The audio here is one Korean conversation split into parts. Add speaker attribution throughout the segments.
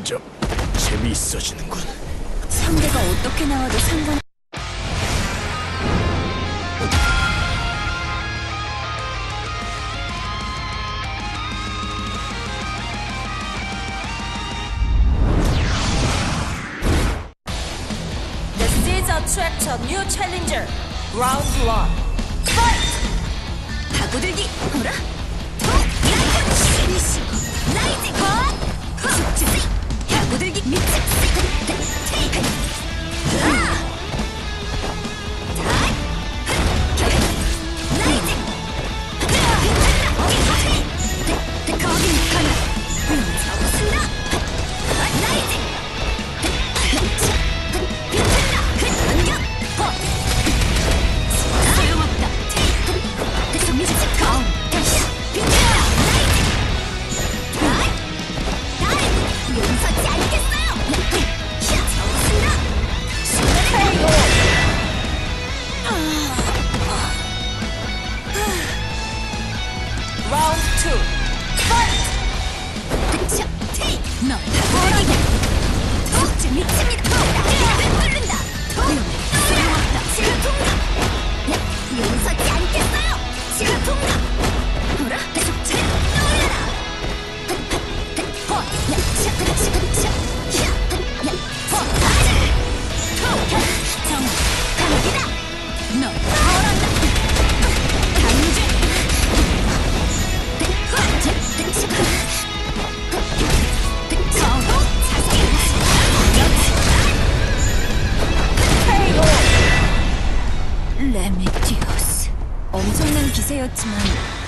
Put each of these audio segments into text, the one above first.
Speaker 1: 점점 재미있어지는군.
Speaker 2: 상대가 어떻게 나와도 상관.
Speaker 3: Attract a new challenger. Round 1. Fight!
Speaker 2: 파고들기. 어라? 피니시. 라이징. 파고들기. 미치.
Speaker 3: Round 2. Fight!
Speaker 2: 너 파고들기. 미칩니다. 뚫는다. 소용없다. 통과. 용서지 않겠어요. 통과. 어라? 계속 떠올라라. 강기다. 너 타오른다. 강제. 레미디오스. 엄청난 기세였지만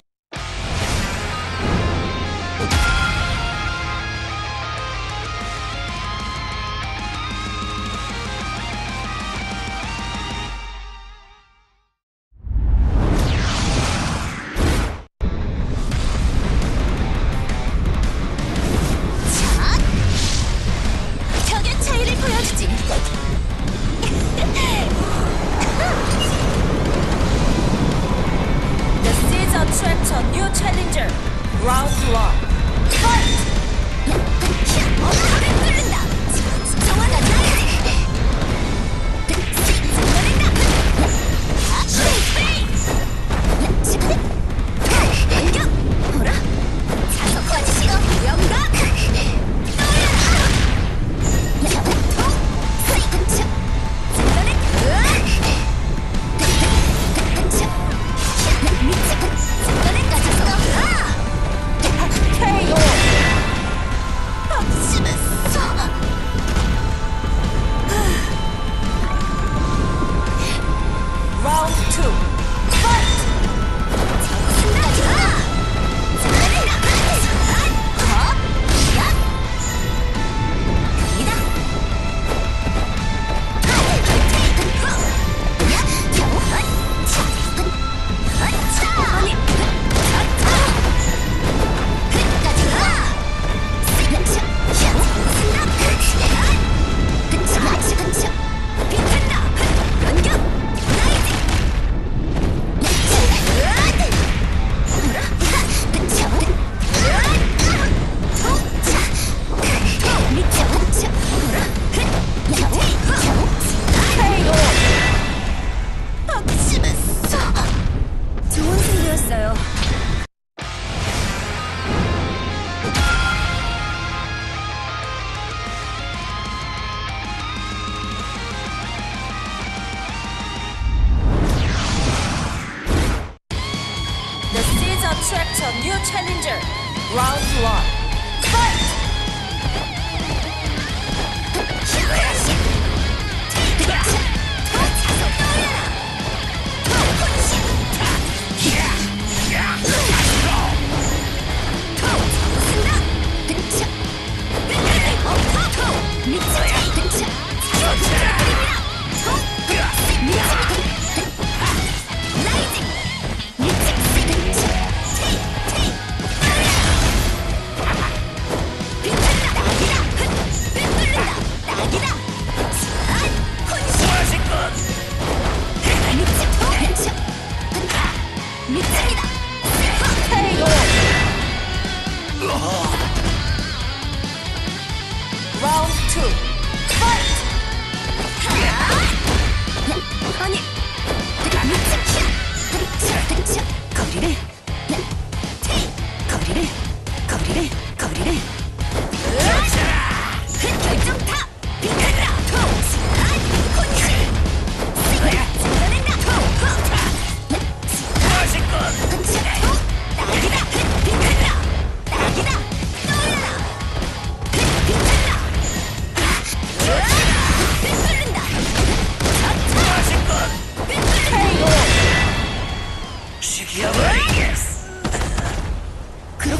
Speaker 2: 격의 차이를 보여주지.
Speaker 3: Attract a new challenger. Round 1. Fight!
Speaker 2: 뚫는다. 정확한 나이지. 어라? 자석 꺼지시오. 영각.
Speaker 3: Round 2. Fight! 좋은 승부였어요. The seeds attract a new challenger. Round 1. Fight!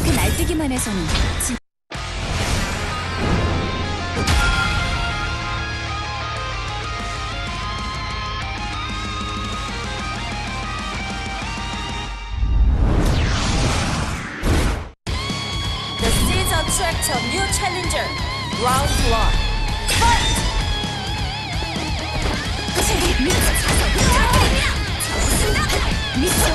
Speaker 2: 너한테 날뛰기만 해서는
Speaker 3: The seeds attract a new challenger. Round 1. Fight!
Speaker 2: 미스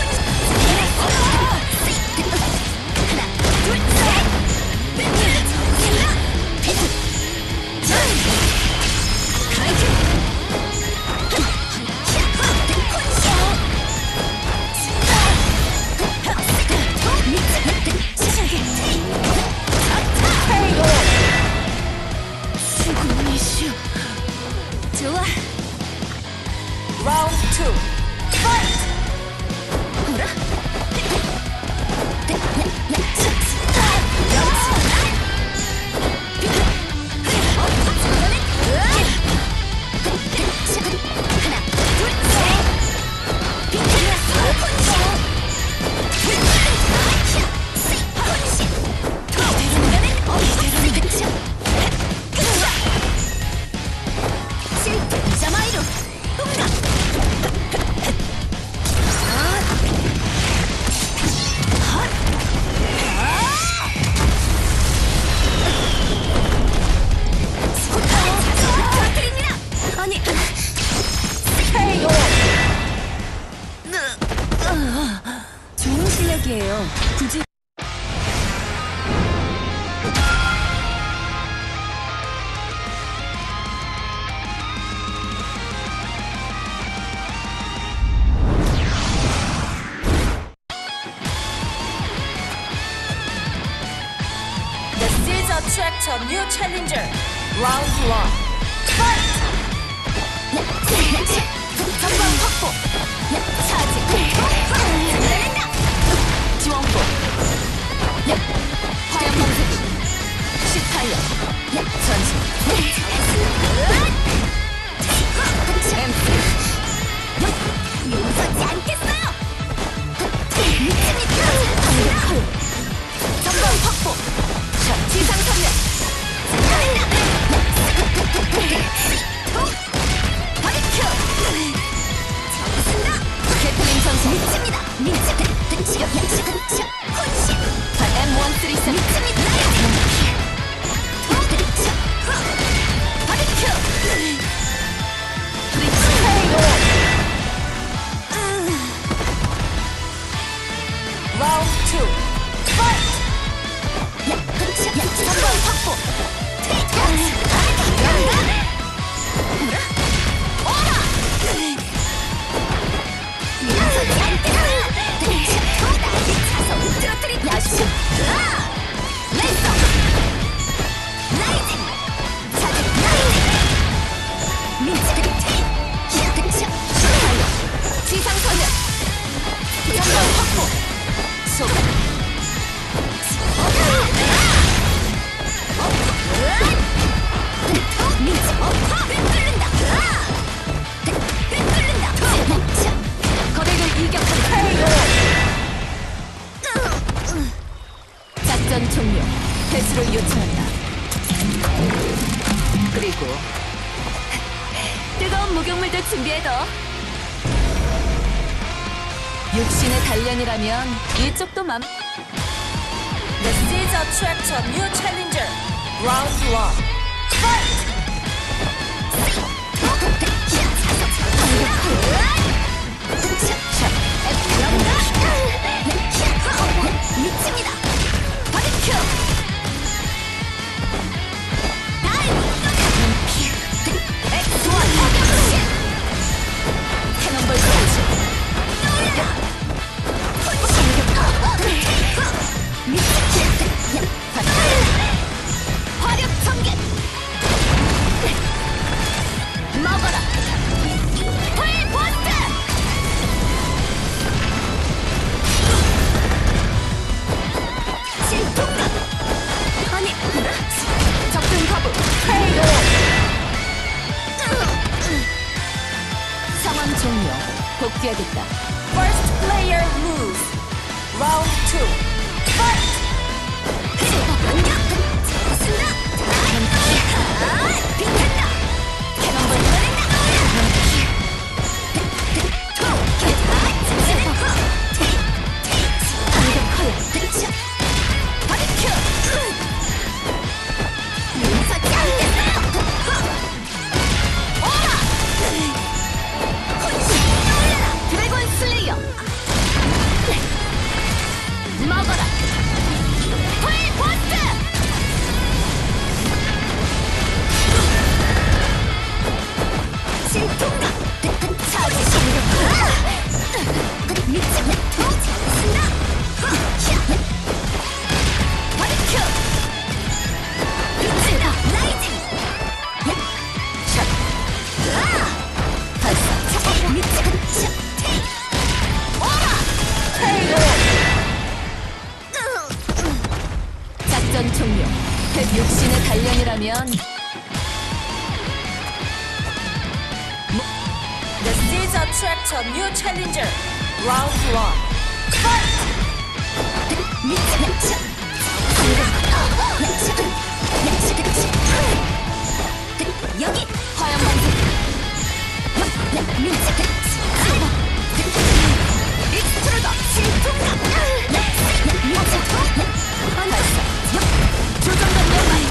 Speaker 2: 좋아.
Speaker 3: Round 2. Fight!
Speaker 2: 아니, 좋은 실력이에요. 굳이
Speaker 3: The seeds attract a new challenger. Round 1. Fight!
Speaker 2: 전방 확보. 차지. 지원부. 화염 방사기. 시타이어. 전신. 용서지 않겠어요. 미칩니다. 전방 확보. 지상 선멸. 개틀린 전술 미칩니다. 혼신. M134 미칩니다.
Speaker 3: Round 2. Fight!
Speaker 2: 전방 확보. 용서지 않겠어요. 자석 떨어뜨린다. 랜서. 라이징. 차지. 라이징. 미치겠지. 지상 선열. 전방 확보. 소금. 거래를 이격한다. 작전 종료. 회수를 요청한다. 그리고 뜨거운 목욕물도 준비해둬. 육신의 단련이라면 이쪽도 맘.
Speaker 3: The seeds attract a new challenger. Round 1. Fight!
Speaker 2: 미칩니다. 바비큐. 캐논볼 설치. 화력 전개. 먹어라. 풀버스트. 진통각. 아니, 접근 거부. 상황 종료. 복귀하겠다.
Speaker 3: First player lose. Round 2. Fight!
Speaker 2: 종료. 육신의 단련이라면
Speaker 3: This is attract a new challenger. Round 1. Fight!
Speaker 2: 여기 화염 반지. 익스트루더 실통각. 조정관 연말.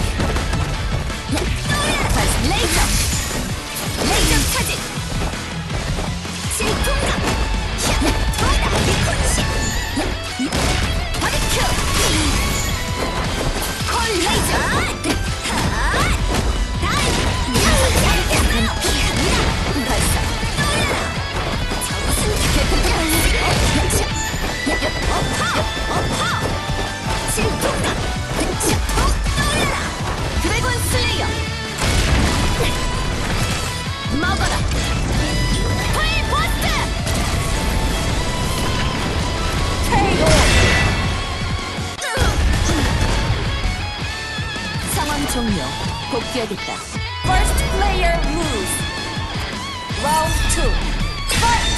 Speaker 2: 레이저. 레이저 차지. 실통각. 리콘시. 바비큐. 콜 레이저. 드래곤 슬레이어 먹어라 풀 버스트
Speaker 3: KO!
Speaker 2: 상황 종료 복귀하겠다
Speaker 3: First player lose. Round 2. Fight!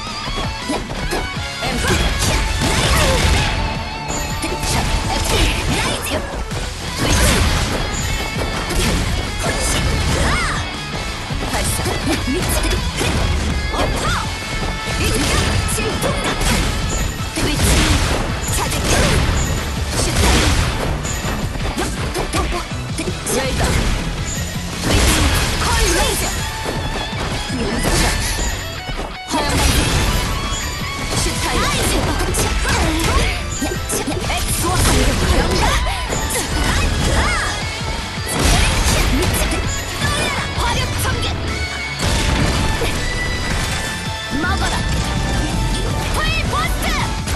Speaker 2: 먹어라 풀 버스트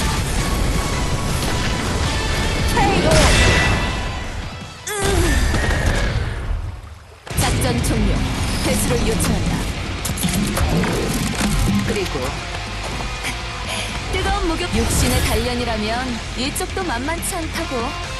Speaker 3: KO!
Speaker 2: 작전 종료 회수를 요청한다 그리고 뜨거운 목욕 육신의 단련이라면 이쪽도 만만치 않다고